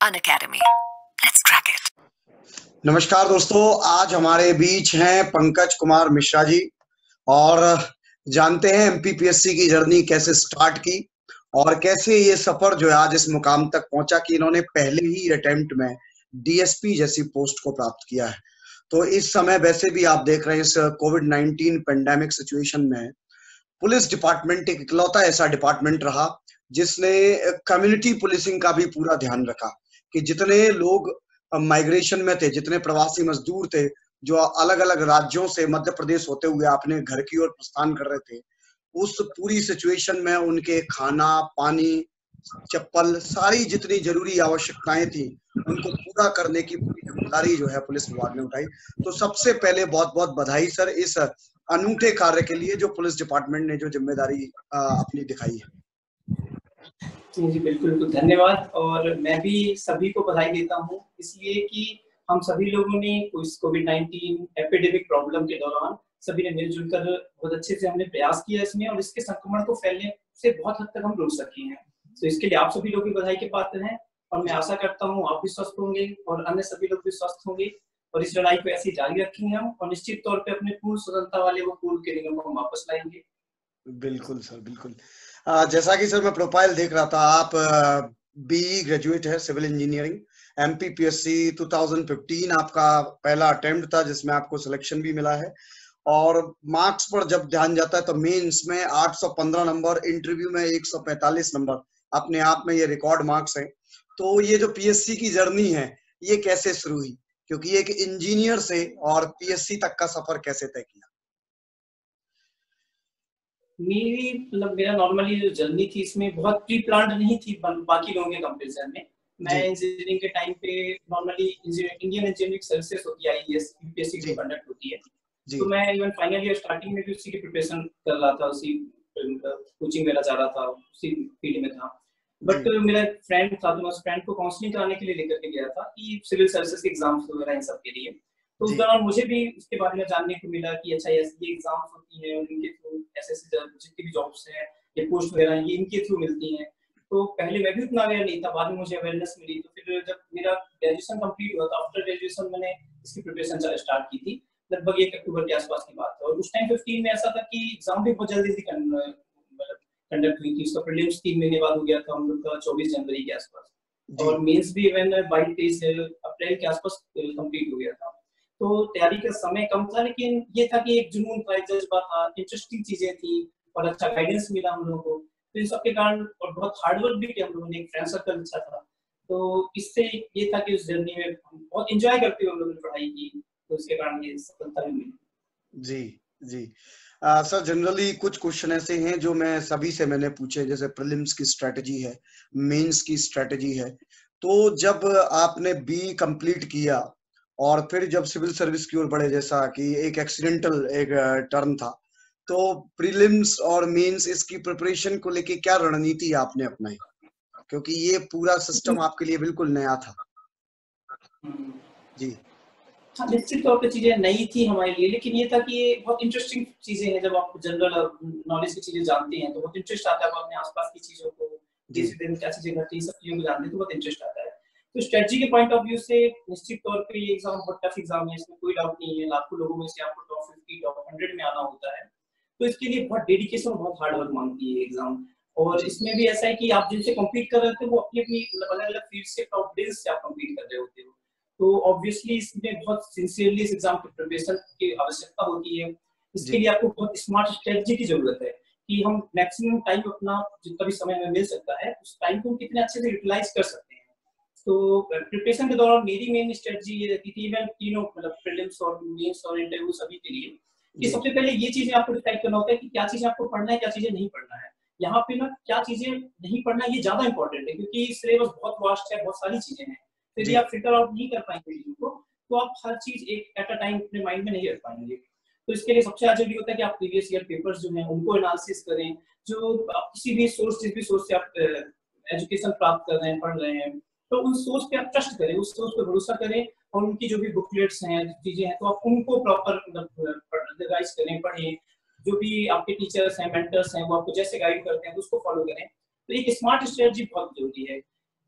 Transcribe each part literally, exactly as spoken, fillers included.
Unacademy. Let's crack it. नमस्कार दोस्तों, आज हमारे बीच हैं पंकज कुमार मिश्रा जी और जानते हैं एमपीपीएससी की जर्नी कैसे स्टार्ट की और कैसे ये सफर जो है आज इस मुकाम तक पहुंचा कि इन्होंने पहले ही अटेम्प्ट में डीएसपी जैसी पोस्ट को प्राप्त किया है। तो इस समय वैसे भी आप देख रहे हैं इस कोविड नाइनटीन पेंडेमिक सिचुएशन में पुलिस डिपार्टमेंट एक इकलौता ऐसा डिपार्टमेंट रहा जिसने कम्युनिटी पुलिसिंग का भी पूरा ध्यान रखा कि जितने लोग माइग्रेशन में थे, जितने प्रवासी मजदूर थे जो अलग अलग राज्यों से मध्य प्रदेश होते हुए अपने घर की ओर प्रस्थान कर रहे थे, उस पूरी सिचुएशन में उनके खाना, पानी, चप्पल, सारी जितनी जरूरी आवश्यकताएं थी उनको पूरा करने की पूरी जिम्मेदारी जो है पुलिस विभाग ने उठाई। तो सबसे पहले बहुत बहुत बधाई सर इस अनूठे कार्य के लिए जो पुलिस डिपार्टमेंट ने जो जिम्मेदारी अपनी दिखाई है। जी जी बिल्कुल बिल्कुल धन्यवाद। और मैं भी सभी को बधाई देता हूँ इसलिए कि हम सभी लोगों ने इस कोविड नाइनटीन एपिडेमिक प्रॉब्लम के दौरान सभी ने मिलजुल कर बहुत अच्छे से हमने प्रयास किया इसमें और इसके संक्रमण को फैलने से बहुत हद तक हम रोक सके हैं। तो इसके लिए आप सभी लोग भी बधाई के पात्र हैं और मैं आशा करता हूँ आप भी स्वस्थ होंगे और अन्य सभी लोग भी स्वस्थ होंगे और इस लड़ाई को ऐसे ही जारी रखेंगे हम और निश्चित तौर पे अपने पूर्ण स्वतंत्रता वाले वो पूर्व के दिनों को हम वापस लाएंगे। बिल्कुल सर, बिल्कुल। आ, जैसा कि सर मैं प्रोफाइल देख रहा था, आप बीई ग्रेजुएट है सिविल इंजीनियरिंग, एमपीपीएससी दो हज़ार पंद्रह आपका पहला अटेम्प्ट था जिसमें आपको सिलेक्शन भी मिला है और मार्क्स पर जब ध्यान जाता है तो मेंस में आठ सौ पंद्रह नंबर, इंटरव्यू में एक सौ पैंतालीस नंबर, अपने आप में ये रिकॉर्ड मार्क्स हैं। तो ये जो पीएससी की जर्नी है ये कैसे शुरू हुई, क्योंकि एक इंजीनियर से और पीएससी तक का सफर कैसे तय किया? मेरी मतलब मेरा नॉर्मली जो जर्नी थी इसमें बहुत प्री प्लान्ड नहीं थी बाकी लोगों के कंपैरिजन में। मैं इंजीनियरिंग के टाइम पे नॉर्मली इंडियन इंजीनियरिंग सर्विसेज होती है, आईईएस यूपीएससी की कंडक्ट होती है, तो मैं इवन फाइनल ईयर स्टार्टिंग में भी उसी की प्रिपरेशन कर रहा था, उसी कोचिंग वगैरह जा रहा था, उसी फील्ड में था। बट मेरा फ्रेंड था तो मैं उस फ्रेंड को काउंसलिंग कराने के लिए लेकर के गया था कि सिविल सर्विसेज के एग्जाम्स वगैरह इन सब के लिए। तो उस दौरान मुझे भी उसके बारे में जानने को मिला कि अच्छा ऐसे ये एग्जाम्स होती हैं और इनके थ्रू ऐसे ऐसे जितनी भी जॉब्स हैं ये पोस्ट वगैरह ये इनके थ्रू मिलती हैं। तो पहले मैं भी उतना अवेयर नहीं था, बाद में मुझे अवेयरनेस मिली। तो फिर जब मेरा ग्रेजुएशन कंप्लीट हुआ तो आफ्टर ग्रेजुएशन मैंने इसकी प्रिपरेशन स्टार्ट की थी, लगभग एक अक्टूबर के आसपास की बात है। और उस टाइम पंद्रह में ऐसा था कि एग्जाम भी बहुत जल्दी से कंडक्ट हुई थी। उसका प्रीलिम्स तीन महीने बाद हो गया था हम लोग का चौबीस जनवरी के आसपास और मेंस भी इवन बाईस तेईस अप्रैल के आसपास कंप्लीट हो गया था। तो तैयारी का समय कम था लेकिन ये था कि एक जुनून था, एक जज्बा था, इंटरेस्टिंग चीजें थी और अच्छा गाइडेंस मिला हम लोगों को। तो इन सबके कारण और बहुत हार्डवर्क भी किया हम लोगों ने, एक फ्रेंड सर्कल अच्छा था। तो इससे ये था कि उस जर्नी में हम बहुत एंजॉय करते हुए हम लोगों ने पढ़ाई की, तो इसके कारण ये सफलता भी मिली। जी जी आ, सर जनरली कुछ क्वेश्चन ऐसे हैं जो मैं सभी से मैंने पूछे, जैसे प्रीलिम्स की स्ट्रेटजी है, मेंस की स्ट्रेटजी है। तो जब आपने बी कंप्लीट किया और फिर जब सिविल सर्विस की ओर बढ़े, जैसा कि एक एक्सीडेंटल एक टर्न था, तो प्रीलिम्स और मेंस इसकी प्रिपरेशन को लेके क्या रणनीति आपने अपनाई, क्योंकि ये पूरा सिस्टम आपके लिए बिल्कुल नया था? जी हाँ, निश्चित तौर पे चीजें नई थी हमारे लिए, लेकिन ये था कि ये बहुत इंटरेस्टिंग चीजें हैं। जब आप जनरल नॉलेज की चीजें जानते हैं तो बहुत इंटरेस्ट आता है, आप अपने आसपास की चीजों को, जिस दिन क्या चीजें घटती हैं, सब चीजों को जानते हैं तो बहुत इंटरेस्ट आता है। तो स्ट्रेटजी के पॉइंट ऑफ व्यू से निश्चित तौर पे ये एग्जाम बहुत टफ एग्जाम है, इसमें कोई डाउट नहीं है। लाखों लोगों में से आपको टॉप फिफ्टी टॉप हंड्रेड में आना होता है, तो इसके लिए बहुत डेडिकेशन और बहुत हार्ड वर्क मांगती है एग्जाम। और इसमें भी ऐसा है कि आप जिनसे कम्पीट कर रहे थे वो अपनी अपनी अलग अलग फील्ड से, टॉप डेज से आप कम्पीट कर रहे होते हो। तो ऑब्वियसली इसमें बहुत सिंसियरली इस एग्जाम की प्रिपरेशन की आवश्यकता होती है। इसके लिए आपको बहुत स्मार्ट स्ट्रेटजी की जरूरत है कि हम मैक्सिमम टाइम अपना जितना भी समय में मिल सकता है उस टाइम को कितने अच्छे से यूटिलाइज कर सकते हैं। तो प्रिपरेशन के दौरान मेरी मेन स्ट्रेटजी ये रहती थी, मैं तीनों मतलब प्रीलिम्स और मेंस और इंटरव्यू सभी के लिए, कि सबसे पहले ये चीजें आपको डिसाइड करना होता है कि क्या चीजें आपको पढ़ना है, क्या चीजें नहीं पढ़ना है। यहाँ पे ना क्या चीजें नहीं पढ़ना है ये ज्यादा इंपॉर्टेंट है, क्योंकि सिलेबस बहुत वास्ट है, बहुत सारी चीजें हैं। यदि आप फिल्टर आउट नहीं कर पाएंगे चीजों को तो आप हर चीज एक एट अ टाइम अपने माइंड में नहीं रख पाएंगे। तो इसके लिए सबसे जरूरी होता है कि आप प्रीवियस ईयर पेपर्स जो हैं उनको एनालिसिस करें। जो आप किसी भी सोर्स जिस भी सोर्स से आप एजुकेशन प्राप्त कर रहे हैं, पढ़ रहे हैं, तो उन सोर्स पे आप ट्रस्ट करें, उस सोर्स पे भरोसा करें और उनकी जो भी बुकलेट्स हैं, चीजें हैं, तो आप उनको प्रॉपर रिवाइज करें, पढ़ें। जो भी आपके टीचर्स हैं, मेंटर्स हैं, वो आपको जैसे गाइड करते हैं तो उसको फॉलो करें। तो एक स्मार्ट स्ट्रेटजी बहुत जरूरी है।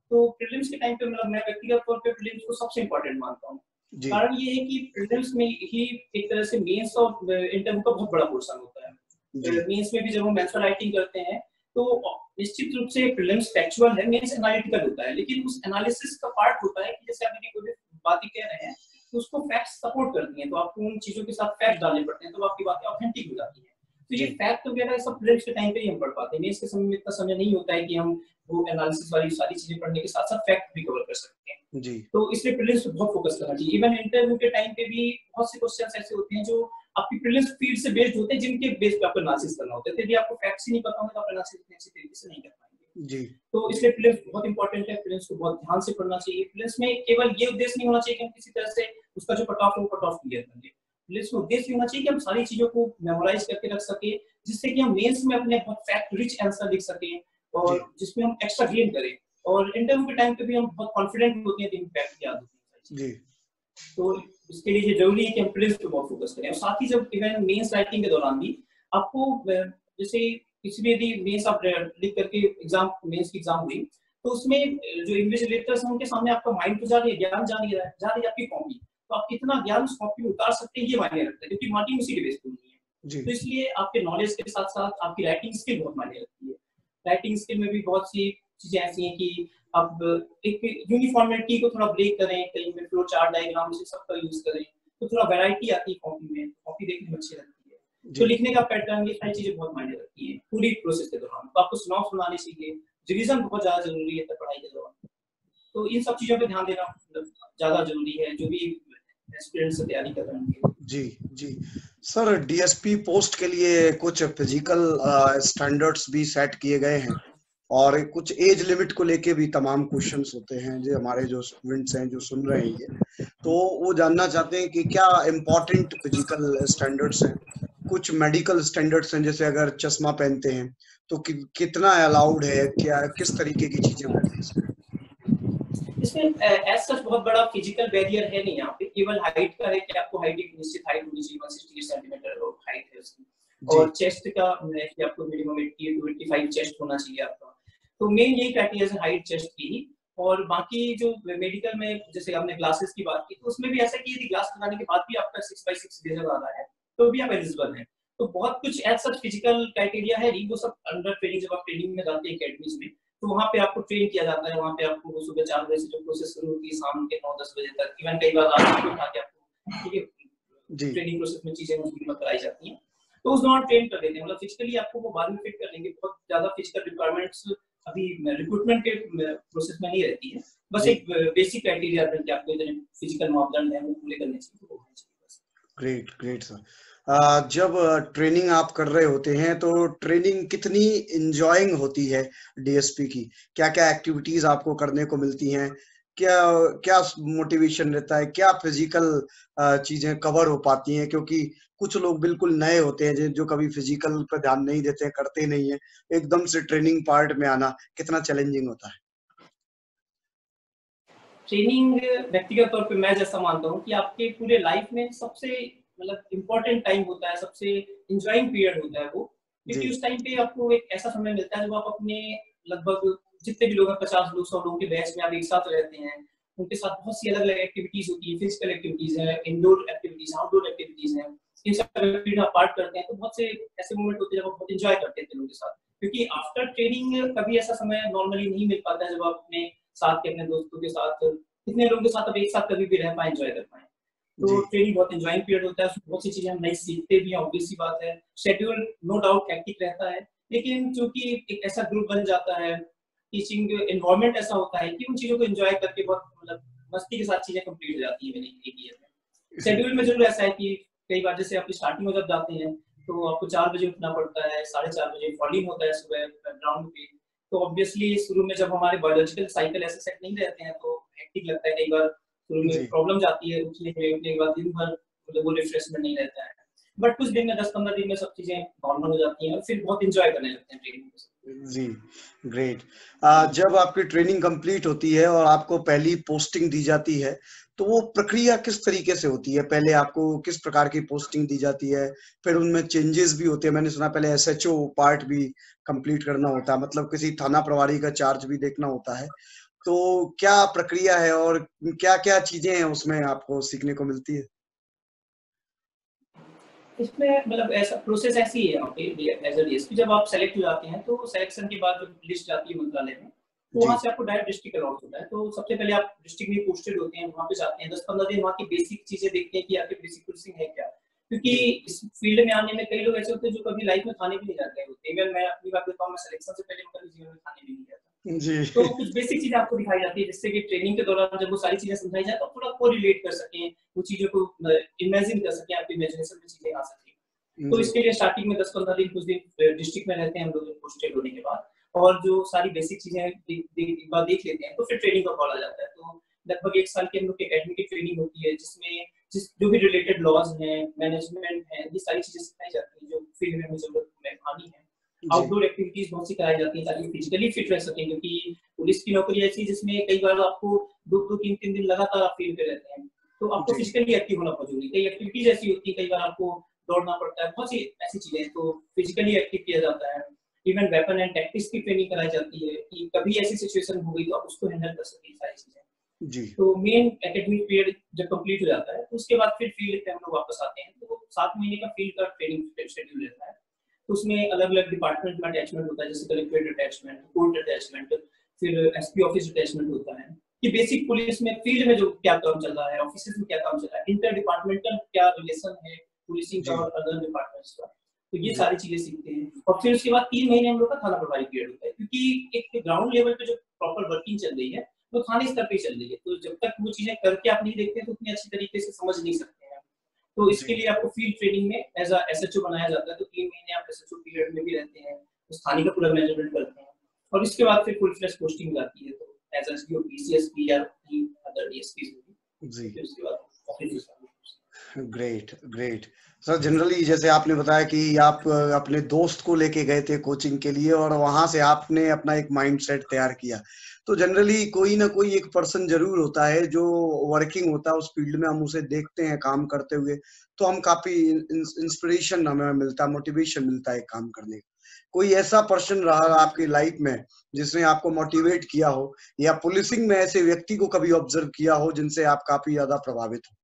तो प्रीलिम्स के टाइम पे मतलब मैं व्यक्तिगत तौर पे प्रीलिम्स को सबसे इम्पोर्टेंट मानता हूँ। कारण ये है कि प्रीलिम्स में ही एक तरह से मेंस और इंटरव्यू का बहुत बड़ा पोर्शन होता है। मेंस में भी जब हम आंसर राइटिंग करते हैं तो निश्चित रूप से प्रीलिम्स फैक्चुअल है, मेंस एनालिटिकल होता है, लेकिन उस एनालिसिस का पार्ट होता है कि जैसे आप कोई बातें कह रहे हैं तो उसको फैक्ट्स सपोर्ट करती हैं, तो आपको उन चीजों के साथ फैक्ट डालने पड़ते हैं, तो आपकी बातें ऑथेंटिक हो जाती हैं। तो ये फैक्ट वगैरह सब प्रीलिम्स के टाइम पे ही हम पढ़ पाते हैं। मेंस के समय में इतना समय नहीं होता है कि हम वो एनालिसिस वाली सारी चीजें पढ़ने के साथ साथ फैक्ट भी कवर कर सकते हैं जी। तो इसलिए प्रीलिम्स पे बहुत फोकस करना चाहिए। इवन इंटरव्यू के टाइम पे भी बहुत से क्वेश्चंस ऐसे होते हैं जो आपकी प्रीलिम्स फील्ड से बेस्ड होते हैं, जिनके बेस पे आपको एनालिसिस करना होता है। यदि आपको फैक्ट्स ही नहीं पता होंगे तो आप एनालिसिस अच्छी तरीके से नहीं कर पाएंगे जी। तो इसलिए प्रीलिम्स बहुत इंपॉर्टेंट है, प्रीलिम्स को बहुत ध्यान से पढ़ना चाहिए। प्रीलिम्स में केवल ये उद्देश्य नहीं होना चाहिए कि हम किसी तरह से उसका जो कट ऑफ है वो कट ऑफ क्लियर कर लें। प्रीलिम्स में उद्देश्य होना चाहिए कि हम सारी चीजों को मेमोराइज करके रख सके, जिससे कि हम मेंस में अपने बहुत फैक्ट रिच आंसर लिख सकें और जिसमें हम एक्स्ट्रा गेन करें। और इंटरव्यू के टाइम पे भी हम बहुत कॉन्फिडेंट होते हैं कि फैक्ट याद होते हैं जी। तो इसके लिए ये जरूरी है कि हम प्रीलिम्स पे बहुत फोकस करें। और साथ ही जब इवन मेंस राइटिंग के दौरान भी आपको जैसे किसी भी यदि मेंस आप लिख करके एग्जाम मेंस की एग्जाम हुई तो उसमें जो इन्विजिलेटर्स हैं उनके सामने आपका माइंड तो जा रही है, ज्ञान जा रही है, जा रही है आपकी कॉपी, तो आप कितना ज्ञान उस कॉपी में उतार सकते हैं ये मायने रखता है, क्योंकि मार्किंग उसी के बेस पे होनी है। तो इसलिए आपके नॉलेज के साथ साथ आपकी राइटिंग स्किल बहुत मायने रखती है। राइटिंग स्किल में भी बहुत सी चीजें ऐसी हैं कि आप एक यूनिफॉर्मिटी को थोड़ा ब्रेक करें, कहीं में फ्लो चार्ट डायग्राम से सबका यूज करें, तो थोड़ा वैरायटी आती है कॉपी में, कॉपी देखने में अच्छी लगती है। तो लिखने का पैटर्न, ये सारी चीजें बहुत मायने रखती है पूरी प्रोसेस के दौरान। तो आपको स्नॉप सुनाने चाहिए, रिवीजन बहुत ज्यादा जरूरी है पढ़ाई के दौरान। तो इन सब चीजों पे ध्यान देना ज्यादा जरूरी है जो भी एस्पिरेंट्स तैयारी कर रहे हैं। जी जी सर, डीएसपी पोस्ट के लिए कुछ फिजिकल स्टैंडर्ड्स भी सेट किए गए हैं और कुछ एज लिमिट को लेके भी तमाम क्वेश्चंस होते हैं जो हमारे जो स्टूडेंट्स हैं जो सुन रहे हैं ये, तो वो जानना चाहते हैं कि क्या इम्पोर्टेंट फिजिकल स्टैंडर्ड्स हैं, कुछ मेडिकल स्टैंडर्ड्स हैं, जैसे अगर चश्मा पहनते हैं तो कि, कितना अलाउड है, क्या किस तरीके की चीजें होती हैं इसमें? एज सच बहुत बड़ा फिजिकल बैरियर है नहीं यहाँ पे, केवल हाइट का है कि आपको हाइट एक निश्चित हाइट होनी चाहिए, एक सौ अड़सठ सेंटीमीटर हाइट है उसकी, और चेस्ट का है कि आपको मिनिमम अस्सी टू पचासी चेस्ट होना चाहिए आपका। तो मेन यही क्राइटेरिया है हाइट चेस्ट की ही। और बाकी जो मेडिकल में जैसे आपने ग्लासेस की बात की, तो उसमें भी ऐसा कि यदि ग्लास लगाने के बाद भी आपका सिक्स बाई सिक्स लेजर आ रहा है तो भी आप एलिजिबल हैं। तो बहुत कुछ एज सच फिजिकल क्राइटेरिया है, वो सब अंडर ट्रेनिंग, जब आप ट्रेनिंग में जाते हैं एकेडमीज में तो वहाँ पे आपको ट्रेन किया जाता है। वहाँ पे आपको सुबह चार बजे से जो प्रोसेस शुरू होती है शाम के नौ दस बजे तक, इवन कई बार रात को उठा के आपको ठीक है ट्रेनिंग प्रोसेस में चीजें में कराई जाती हैं। तो उस दौरान ट्रेन कर देते हैं, मतलब फिजिकली आपको वो बाद में फिट कर लेंगे। बहुत ज्यादा फिजिकल रिक्वायरमेंट्स अभी रिक्रूटमेंट के प्रोसेस में नहीं रहती है, बस एक बेसिक क्राइटेरिया है कि आपको इतने फिजिकल मापदंड हैं वो पूरे करने चाहिए। Great great sir. जब ट्रेनिंग आप कर रहे होते हैं तो ट्रेनिंग कितनी इंजॉइंग होती है डीएसपी की? क्या क्या एक्टिविटीज आपको करने को मिलती हैं? क्या क्या मोटिवेशन रहता है? क्या फिजिकल चीजें कवर हो पाती हैं? क्योंकि कुछ लोग बिल्कुल नए होते हैं जो कभी फिजिकल पर ध्यान नहीं देते हैं, करते नहीं है, एकदम से ट्रेनिंग पार्ट में आना कितना चैलेंजिंग होता है? ट्रेनिंग व्यक्तिगत तौर पे मैं जैसा मानता हूँ कि आपके पूरे लाइफ में सबसे मतलब इम्पोर्टेंट टाइम होता है, सबसे इंजॉइंग पीरियड होता है वो, क्योंकि उस टाइम पे आपको एक ऐसा समय मिलता है जब आप अपने लगभग जितने भी लोग हैं पचास लोग सौ लोगों के बैच में आप एक साथ रहते हैं, उनके साथ बहुत सी अलग अलग एक्टिविटीज होती है, फिजिकल एक्टिविटीज है, इंडोर एक्टिविटीज, आउटडोर एक्टिविटीज है, इन सब एक्टिविटीज आप पार्ट करते हैं। तो बहुत से ऐसे मोमेंट होते हैं जब आप बहुत इंजॉय करते हैं लोगों के साथ, क्योंकि आफ्टर ट्रेनिंग कभी ऐसा समय नॉर्मली नहीं मिल पाता है जब आप अपने साथ के अपने दोस्तों के साथ इतने लोगों के साथ अब एक साथ कभी भी रह पाए, एंजॉय कर पाए। तो ट्रेनिंग बहुत एंजॉयिंग पीरियड होता है, बहुत सी चीजें हम नई सीखते भी हैं, ऑब्वियस सी बात है। शेड्यूल नो डाउट हेक्टिक रहता है, लेकिन चूंकि एक ऐसा ग्रुप बन जाता है, टीचिंग एनवायरनमेंट ऐसा होता है कि उन चीजों को एंजॉय करके बहुत मतलब मस्ती के साथ चीजें कंप्लीट हो जाती है मेरी एक ईयर में। शेड्यूल में जरूर ऐसा है कि कई बार जैसे आप स्टार्टिंग में जब जाते हैं तो आपको चार बजे उठना पड़ता है, साढ़े चार बजे फॉलिंग होता है सुबह ग्राउंड पे। तो ऑब्वियसली शुरू में जब हमारे बायोलॉजिकल साइकिल ऐसे सेट नहीं रहते हैं तो हेक्टिक लगता है, कई बार शुरू में प्रॉब्लम जाती है उठने में, उठने के बाद दिन भर मतलब वो रिफ्रेशमेंट नहीं रहता है। बट कुछ दिन में दस पंद्रह दिन में सब चीजें नॉर्मल हो जाती हैं और फिर बहुत एंजॉय करने लगते हैं ट्रेनिंग को। जी ग्रेट। जब आपकी ट्रेनिंग कंप्लीट होती है और आपको पहली पोस्टिंग दी जाती है तो वो प्रक्रिया किस तरीके से होती है? पहले आपको किस प्रकार की पोस्टिंग दी जाती है, फिर उनमें चेंजेस भी होते हैं? मैंने सुना पहले एसएचओ पार्ट भी कंप्लीट करना होता है, मतलब किसी थाना प्रभारी का चार्ज भी देखना होता है, तो क्या प्रक्रिया है और क्या क्या चीजें हैं उसमें आपको सीखने को मिलती है? इसमें मतलब ऐसा प्रोसेस ऐसी है यहाँ पे एज अ डीएसपी, जब आप सेलेक्ट हो जाते हैं तो सिलेक्शन के बाद जब लिस्ट जाती है मंत्रालय में, तो जी वहाँ से आपको डायरेक्ट डिस्ट्रिक्ट अलॉट होता है। तो सबसे पहले आप डिस्ट्रिक्ट में पोस्टेड होते हैं, वहाँ पे जाते हैं, दस पंद्रह दिन वहाँ की बेसिक चीजें देखते हैं कि आपकी बेसिक पुलिसिंग है क्या, क्योंकि जी इस फील्ड में आने में कई लोग ऐसे होते हैं जो कभी लाइफ में थाने भी नहीं जाते होते। इवन मैं अपनी बात बताऊँ, मैं सिलेक्शन से पहले कभी जीवन में थाने भी नहीं गया था। जी तो कुछ बेसिक चीजें आपको दिखाई जाती है, जिससे कि ट्रेनिंग के दौरान जब वो सारी चीजें समझाई जाए तो थोड़ा को रिलेट कर सकें, वो चीजों को इमेजिन कर सकें, आपकी इमेजिनेशन में चीजें आ सकें। तो जी इसके लिए स्टार्टिंग में दस पंद्रह दिन कुछ दिन डिस्ट्रिक्ट में रहते हैं हम लोग पोस्टेड होने के बाद, और जो सारी बेसिक चीजें देख देख एक बार देख लेते हैं तो फिर ट्रेनिंग का कॉल आ जाता है। तो लगभग एक साल की हम लोग की एकेडमी की ट्रेनिंग होती है, जिसमें जिस जो भी रिलेटेड लॉज हैं, मैनेजमेंट है, ये सारी चीजें सिखाई जाती हैं जो फील्ड में हमें जरूरत में आनी है। जी आउटडोर एक्टिविटीज बहुत सी कराई जाती हैं ताकि फिजिकली फिट रह सकें, क्योंकि पुलिस की नौकरी ऐसी है जिसमें कई बार आपको दो दो तीन तीन दिन लगातार आप फील्ड पे रहते हैं, तो आपको जी फिजिकली एक्टिव होना बहुत जरूरी है। कई एक्टिविटीज ऐसी होती है, कई बार आपको दौड़ना पड़ता है, बहुत सी ऐसी चीजें हैं, तो फिजिकली एक्टिव किया जाता है। इवन वेपन एंड टैक्टिक्स की ट्रेनिंग कराई जाती है कि कभी ऐसी सिचुएशन हो गई तो आप उसको हैंडल कर सकें, सारी चीजें। जी तो मेन एकेडमिक पीरियड जब कंप्लीट हो जाता है तो उसके बाद फिर फील्ड पे हम लोग वापस आते हैं, तो सात महीने का फील्ड का ट्रेनिंग शेड्यूल रहता है। तो उसमें अलग अलग डिपार्टमेंट में अटैचमेंट होता है, जैसे कलेक्ट्रेट अटैचमेंट, कोर्ट अटैचमेंट, फिर एसपी ऑफिस अटैचमेंट होता है कि बेसिक पुलिस में फील्ड में जो क्या काम चल रहा है, ऑफिस में क्या काम चल रहा है, इंटर डिपार्टमेंटल क्या रिलेशन है पुलिसिंग का जी और अदर डिपार्टमेंट्स का, तो ये जी सारी चीजें सीखते हैं। और फिर उसके बाद तीन महीने हम लोग का थाना प्रभारी पीरियड होता है, क्योंकि एक ग्राउंड लेवल पे जो प्रॉपर वर्किंग चल रही है वो थाने स्तर पे चल रही है, तो जब तक वो चीजें करके आप नहीं देखते तो उतनी अच्छी तरीके से समझ नहीं सकते हैं। तो इसके जी लिए आपको फील्ड ट्रेनिंग में एज अ एसएचओ बनाया जाता है, तो तीन महीने आप एसएचओ पीरियड में भी रहते हैं, उस थाने का पूरा मैनेजमेंट करते हैं, और इसके बाद फिर फुल फ्लेज पोस्टिंग जाती है, तो एज एसपी पीसीएसपी या अदर डीएसपी होगी, जी फिर उसके बाद office. Great great sir. Generally जैसे आपने बताया कि आप अ, अपने दोस्त को लेके गए थे कोचिंग के लिए और वहां से आपने अपना एक माइंडसेट तैयार किया, तो जनरली कोई ना कोई एक पर्सन जरूर होता है जो वर्किंग होता है उस फील्ड में, हम उसे देखते हैं काम करते हुए, तो हम काफी इंस्पिरेशन हमें मिलता है, मोटिवेशन मिलता है काम करने का। कोई ऐसा पर्सन रहा आपकी लाइफ में जिसने आपको मोटिवेट किया हो, या पुलिसिंग में ऐसे व्यक्ति को कभी ऑब्जर्व किया हो जिनसे आप काफी ज्यादा प्रभावित हो?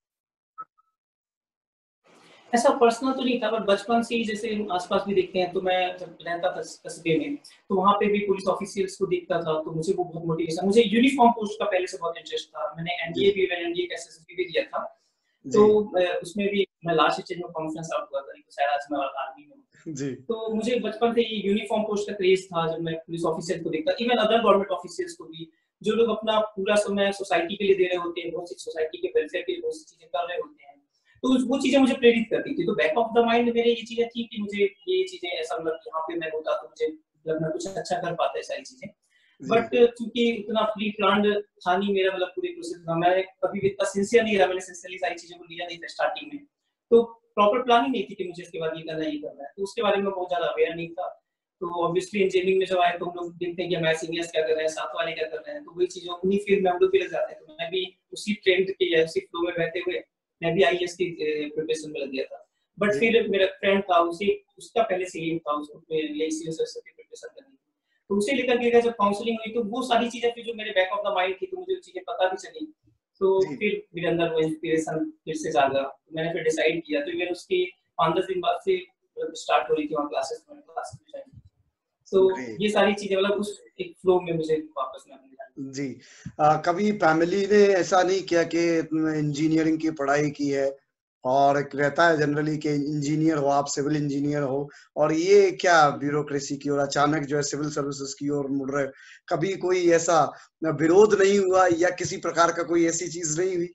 ऐसा पर्सनल तो नहीं था, बट बचपन से ही जैसे आसपास भी देखते हैं, तो मैं जब रहता था कस्बे में तो वहाँ पे भी पुलिस ऑफिसियल्स को देखता था, तो मुझे वो बहुत मोटिवेशन, मुझे यूनिफॉर्म पोस्ट का पहले से बहुत इंटरेस्ट था। मैंने जी एनडीए भी एनडीए का एसएसबी भी दिया था, जी तो उसमें भी मैं लास्ट स्टेज में कॉन्फ्रेंस आउट हुआ था, तो शायद आज मैं आर्मी में हूँ। जी तो मुझे बचपन से ये यूनिफॉर्म पोस्ट का क्रेज था, जब मैं पुलिस ऑफिसर को देखता, इवन अदर गवर्नमेंट ऑफिसर्स को भी, जो लोग अपना पूरा समय सोसाइटी के लिए दे रहे होते हैं, बहुत सी सोसाइटी के वेलफेयर के लिए बहुत सी चीजें कर रहे होते हैं, तो वो चीजें मुझे प्रेरित करती थी। तो बैक ऑफ द माइंड मेरे ये चीजें थी कि मुझे ये चीजें ऐसा, मतलब यहाँ पे मैं होता तो मुझे मतलब मैं कुछ अच्छा कर पाता है सारी चीजें, जी बट क्योंकि इतना प्री प्लान्ड था नहीं मेरा, मतलब पूरे प्रोसेस में मैं कभी भी इतना सिंसियर नहीं रहा, मैंने सिंसियरली सारी चीजों को लिया नहीं था स्टार्टिंग में, तो प्रॉपर प्लानिंग नहीं थी कि मुझे इसके बाद ये करना है, ये करना है, तो उसके बारे में बहुत ज्यादा अवेयर नहीं था। तो ऑब्वियसली इंजीनियरिंग में जब आए तो हम लोग देखते हैं कि हमारे सीनियर्स क्या कर रहे हैं, साथ वाले क्या कर रहे हैं, तो वही चीजों उन्हीं फील्ड में हम लोग भी लग जाते हैं। तो मैं भी उसी ट्रेंड के या उसी फ्लो में बहते हुए मैं भी आईएएस की प्रिपरेशन में लग गया था। बट जी फिर मेरा फ्रेंड था, उसे उसका पहले से एम था, उसको एसीएस की प्रिपरेशन करनी थी, तो उसे लेकर के गया। जब काउंसलिंग हुई तो वो सारी चीजें फिर जो मेरे बैक ऑफ द माइंड थी, तो मुझे वो चीजें पता भी चली, तो जी फिर मेरे अंदर वो इंस्पिरेशन फिर से जागा, तो मैंने फिर डिसाइड किया। तो इवन उसके पाँच दस दिन बाद से स्टार्ट हो रही थी वहाँ क्लासेस में, क्लासेस में ज्वाइन की। तो ग्रेट ये सारी चीजें मतलब उस एक फ्लो में मुझे वापस में अपने जाना। जी। आ, कभी फैमिली ने ऐसा नहीं किया कि इंजीनियरिंग की पढ़ाई की है, और एक रहता है जनरली कि इंजीनियर हो आप, सिविल इंजीनियर हो, और ये क्या ब्यूरोक्रेसी की ओर अचानक जो है सिविल सर्विसेज की ओर मुड़ रहे, कभी कोई ऐसा विरोध नहीं हुआ या किसी प्रकार का कोई ऐसी चीज नहीं हुई?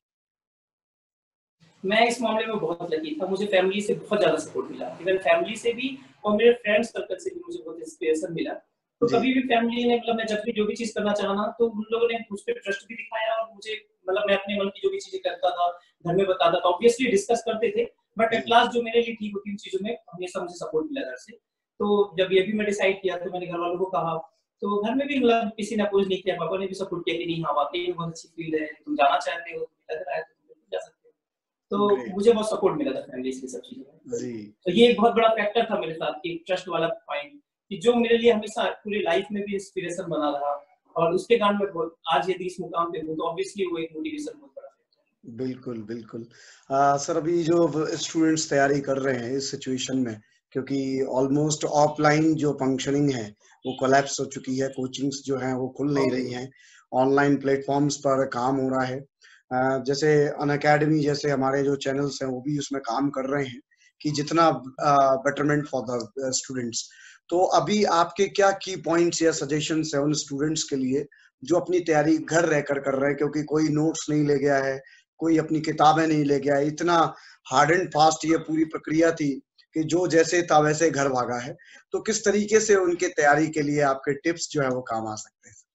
मैं इस मामले में बहुत लकी था, मुझे फैमिली से बहुत ज्यादा सपोर्ट मिला, इवन फैमिली से भी और मेरे फ्रेंड्स सर्कल से भी मुझे बहुत इंस्पिरेशन मिला। तो जी कभी भी फैमिली ने, मतलब मैं जब भी जो भी चीज करना चाहा ना, तो उन लोगों ने मुझ पे ट्रस्ट भी दिखाया, और मुझे मतलब मैं अपने मन की जो भी चीजें करता था घर में बताता था, ऑब्वियसली डिस्कस करते थे, बट जी एट लास्ट जो मेरे लिए ठीक होती उन चीजों में हमेशा मुझे सपोर्ट मिला घर से। तो जब ये भी मैं डिसाइड किया तो मैंने घर वालों को कहा, तो घर में भी मतलब किसी ने अपोज नहीं किया, पापा ने भी सपोर्ट किया कि नहीं हाँ वाकई में बहुत अच्छी फील्ड है, तुम जाना चाहते हो, तुम्हें लग रहा है तो तुम बिल्कुल जा सकते हो। तो ग्रेट मुझे बहुत सपोर्ट मिला था फैमिली से सब चीजों में। जी तो ये एक बहुत बड़ा फैक्टर था मेरे साथ कि ट्रस्ट वाला पॉइंट, कि जो मेरे लिए हमेशा पूरी लाइफ में भी इंस्पिरेशन बना रहा, और उसके कारण मैं आज यदि इस मुकाम पे हूँ तो ऑब्वियसली वो एक मोटिवेशन बहुत बड़ा है। बिल्कुल बिल्कुल। आ, सर अभी जो स्टूडेंट्स तैयारी कर रहे हैं इस सिचुएशन में, क्योंकि ऑलमोस्ट ऑफलाइन जो फंक्शनिंग है वो कोलैप्स हो चुकी है, कोचिंग्स जो हैं वो खुल नहीं रही हैं, ऑनलाइन प्लेटफॉर्म्स पर काम हो रहा है। आ, जैसे अनअकैडमी जैसे हमारे जो चैनल्स हैं वो भी उसमें काम कर रहे हैं कि जितना बेटरमेंट फॉर द स्टूडेंट्स। तो अभी आपके क्या की पॉइंट्स या सजेशंस है उन स्टूडेंट्स के लिए जो अपनी तैयारी घर रहकर कर रहे हैं, क्योंकि कोई नोट्स नहीं ले गया है, कोई अपनी किताबें नहीं ले गया, इतना हार्ड एंड फास्ट ये पूरी प्रक्रिया थी कि जो जैसे था वैसे घर भागा है। तो किस तरीके से उनके तैयारी के लिए आपके टिप्स जो है वो काम आ सकते हैं?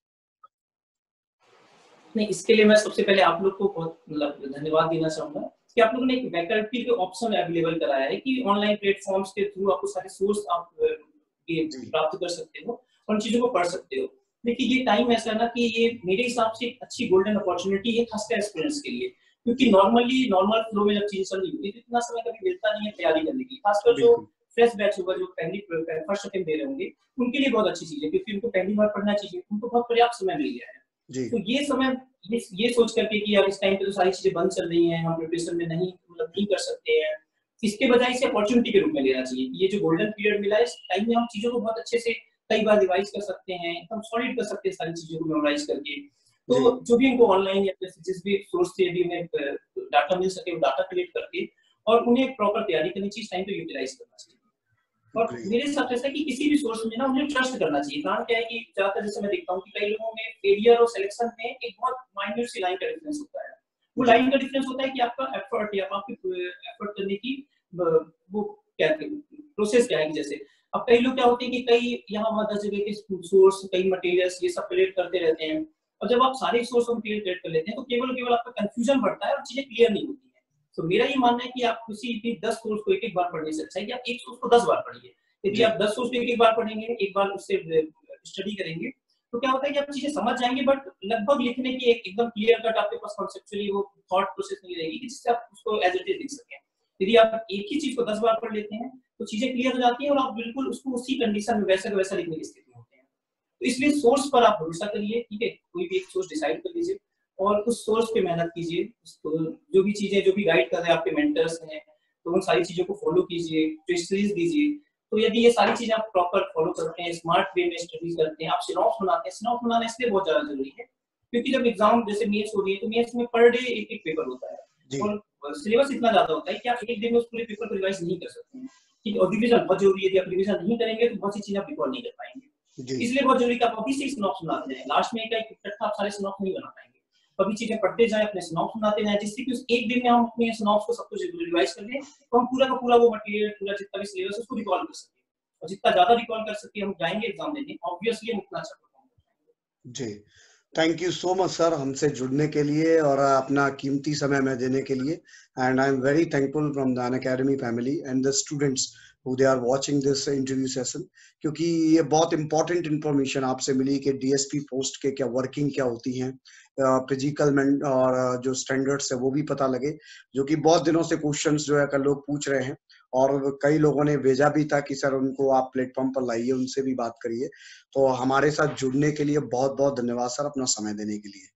नहीं, इसके लिए मैं सबसे पहले आप लोग को बहुत मतलब धन्यवाद देना चाहूंगा कि आप लोगों ने एक वैकल्पिक ऑप्शन अवेलेबल कराया है कि ऑनलाइन प्लेटफॉर्म्स के थ्रू आपको सारे सोर्स आप प्राप्त कर सकते हो और उन चीजों को पढ़ सकते हो। देखिए ये टाइम ऐसा है ना कि ये मेरे हिसाब से एक अच्छी गोल्डन अपॉर्चुनिटी है खासकर एस्पिरेंट्स के लिए, क्योंकि नॉर्मली नॉर्मल फ्लो में जब चीजें चल रही होती है तो इतना समय कभी मिलता नहीं है तैयारी करने के लिए। खासकर जो फ्रेश बैच होगा, जो पहली फर्स्ट अटेम्प्ट दे रहे होंगे, उनके लिए बहुत अच्छी चीज है क्योंकि उनको पहली बार पढ़ना चाहिए, उनको बहुत पर्याप्त समय मिल गया है। तो ये समय ये ये सोच करके कि यार इस टाइम पे तो सारी चीजें बंद चल रही हैं, हम प्रिपरेशन में नहीं मतलब नहीं कर सकते हैं, इसके बजाय इसे अपॉर्चुनिटी के रूप में लेना चाहिए। ये जो गोल्डन पीरियड मिला है इस टाइम में हम चीजों को बहुत अच्छे से कई बार रिवाइज कर सकते हैं, एकदम सॉलिड कर सकते हैं सारी चीजों को मेमोराइज करके। तो जो भी इनको ऑनलाइन या जिस भी सोर्स से भी उन्हें डाटा मिल सके वो डाटा कलेक्ट करके और उन्हें प्रॉपर तैयारी करनी चाहिए, टाइम पे यूटिलाइज करना चाहिए। और मेरे हिसाब से ऐसा है कि किसी भी सोर्स में ना उन्हें ट्रस्ट करना चाहिए। कारण क्या है कि ज्यादातर जैसे मैं देखता हूँ कि कई लोगों में फेलियर और सिलेक्शन में एक बहुत माइन्यूट सी लाइन का डिफरेंस होता है। वो लाइन का डिफरेंस होता है कि आपका एफर्ट या आपकी एफर्ट करने की वो क्या प्रोसेस क्या है। जैसे अब कई लोग क्या होते हैं कि कई यहाँ वहाँ दस जगह के सोर्स, कई मटेरियल्स ये सब कलेक्ट करते रहते हैं, और जब आप सारे सोर्स और मटेरियल कलेक्ट कर लेते हैं तो केवल केवल आपका कंफ्यूजन बढ़ता है और चीजें क्लियर नहीं होती है। तो मेरा ये मानना है कि आप किसी भी दस सोर्स को एक एक बार पढ़ने से अच्छा है कि आप एक सोर्स को दस बार पढ़िए। यदि आप दस सोर्स को एक एक बार पढ़ेंगे, एक बार उससे स्टडी करेंगे, तो क्या होता है कि आप चीजें समझ जाएंगे, बट लगभग लिखने की एक एकदम क्लियर कट आपके पास कॉन्सेप्चुअली वो थॉट प्रोसेस नहीं रहेगी जिससे आप उसको एज इट इज लिख सकें। यदि आप एक ही चीज को दस बार पढ़ लेते हैं तो चीजें क्लियर हो जाती हैं और आप बिल्कुल उसको उसी कंडीशन में वैसे वैसा लिखने की स्थिति में होते हैं। तो इसलिए सोर्स पर आप भरोसा करिए, ठीक है, कोई भी एक सोर्स डिसाइड कर लीजिए और उस सोर्स पे मेहनत कीजिए। जो भी चीजें जो भी गाइड कर रहे हैं आपके मेंटर्स हैं तो उन सारी चीजों को फॉलो कीजिए, टेस्ट सीरीज दीजिए। तो यदि ये सारी चीजें आप प्रॉपर फॉलो करते हैं, स्मार्ट वे में स्टडी करते हैं, आप सिनॉप्स बनाते हैं, सिनॉप्स बनाना इसलिए बहुत ज्यादा जरूरी है क्योंकि जब एग्जाम जैसे मेंस हो रही है तो मेंस में पर डे एक एक पेपर होता है और सिलेबस इतना ज्यादा होता है कि आप एक दिन में उस पूरे पेपर को रिवाइज नहीं कर सकते हैं, ठीक है। और रिवीजन बहुत जरूरी है, यदि आप रिवीजन नहीं करेंगे तो बहुत सी चीजें आप रिकॉर्ड नहीं कर पाएंगे। इसलिए बहुत जरूरी है कि आप अभी से सिनॉप्स बनाते जाएं, लास्ट में एक इकट्ठा आप सारे सिनॉप्स नहीं बना पाएंगे। अभी चीजें पढ़ते जाएं, अपने सिनॉप्स बनाते जाएं, जिससे कि उस एक दिन में हम अपने सिनॉप्स को सब कुछ रिवाइज कर लें तो हम पूरा का पूरा वो मटेरियल, पूरा जितना भी सिलेबस है उसको रिकॉल कर सकें, और जितना ज्यादा रिकॉल कर सके हम जाएंगे एग्जाम देने, ऑब्वियसली हम उतना अच्छा परफॉर्म करेंगे। जी, thank you so much sir हमसे जुड़ने के लिए और अपना कीमती समय में देने के लिए। And I am very thankful from the Unacademy family and the students who they are watching this interview session, क्योंकि ये बहुत इंपॉर्टेंट इन्फॉर्मेशन आपसे मिली कि डीएसपी पोस्ट के क्या वर्किंग क्या होती है, फिजिकल और जो स्टैंडर्ड्स है वो भी पता लगे, जो कि बहुत दिनों से क्वेश्चंस जो है कल लोग पूछ रहे हैं और कई लोगों ने भेजा भी था कि सर उनको आप प्लेटफॉर्म पर लाइए, उनसे भी बात करिए। तो हमारे साथ जुड़ने के लिए बहुत बहुत धन्यवाद सर, अपना समय देने के लिए।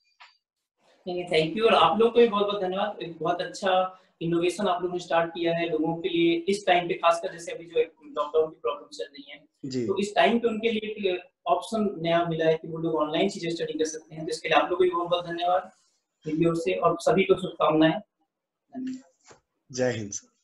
थैंक यू, और आप लोग को भी बहुत बहुत धन्यवाद। एक बहुत अच्छा इनोवेशन आप लोगों ने स्टार्ट किया है लोगों के लिए इस टाइम पे, खासकर जैसे अभी जो लॉकडाउन की प्रॉब्लम चल रही है तो इस टाइम पे उनके लिए एक ऑप्शन नया मिला है कि वो लोग ऑनलाइन चीजें स्टडी कर सकते हैं। तो इसके लिए आप लोगों को भी बहुत बहुत धन्यवाद मेरी ओर से और सभी को शुभकामनाएं। जय हिंद।